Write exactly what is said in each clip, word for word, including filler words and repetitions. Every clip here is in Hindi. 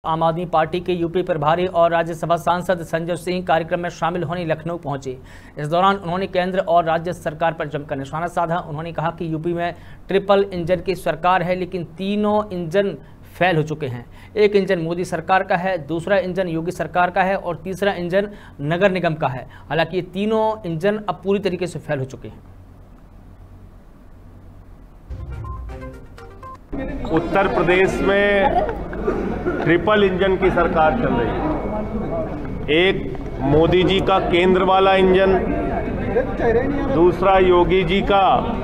आम आदमी पार्टी के यूपी प्रभारी और राज्यसभा सांसद संजय सिंह कार्यक्रम में शामिल होने लखनऊ पहुंचे। इस दौरान उन्होंने केंद्र और राज्य सरकार पर जमकर निशाना साधा। उन्होंने कहा कि यूपी में ट्रिपल इंजन की सरकार है, लेकिन तीनों इंजन फेल हो चुके हैं। एक इंजन मोदी सरकार का है, दूसरा इंजन योगी सरकार का है और तीसरा इंजन नगर निगम का है। हालांकि ये तीनों इंजन अब पूरी तरीके से फेल हो चुके हैं। उत्तर प्रदेश में ट्रिपल इंजन की सरकार चल रही है। एक मोदी जी का केंद्र वाला इंजन, दूसरा योगी जी का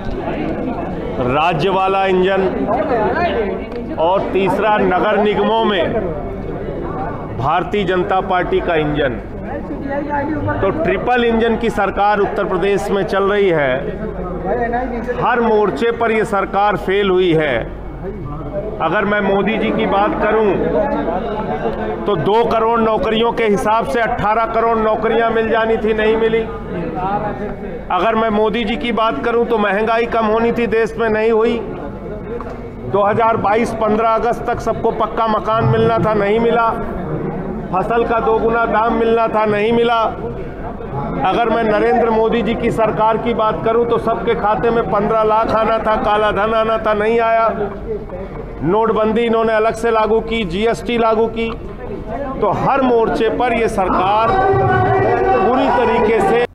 राज्य वाला इंजन और तीसरा नगर निगमों में भारतीय जनता पार्टी का इंजन। तो ट्रिपल इंजन की सरकार उत्तर प्रदेश में चल रही है। हर मोर्चे पर यह सरकार फेल हुई है। अगर मैं मोदी जी की बात करूं तो दो करोड़ नौकरियों के हिसाब से अठारह करोड़ नौकरियां मिल जानी थी, नहीं मिली। अगर मैं मोदी जी की बात करूं तो महंगाई कम होनी थी, देश में नहीं हुई। दो हज़ार बाईस पंद्रह अगस्त तक सबको पक्का मकान मिलना था, नहीं मिला। फसल का दोगुना दाम मिलना था, नहीं मिला। अगर मैं नरेंद्र मोदी जी की सरकार की बात करूं तो सबके खाते में पंद्रह लाख आना था, काला धन आना था, नहीं आया। नोटबंदी इन्होंने अलग से लागू की, जीएसटी लागू की। तो हर मोर्चे पर ये सरकार पूरी तरीके से